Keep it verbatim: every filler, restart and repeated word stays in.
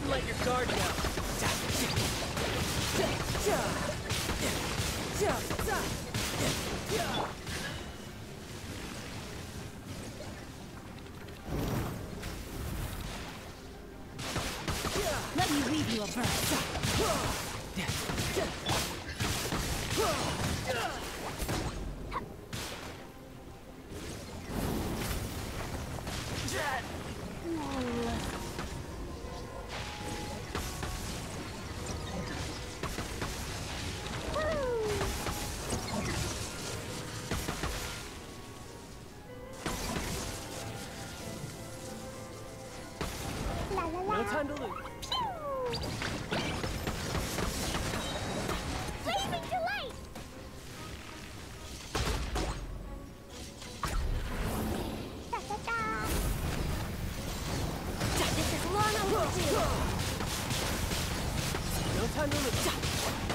let your guard down. Let me weave you a verse. No time to lose. Blazing delight! Da da da! This is long overdue! No time to lose.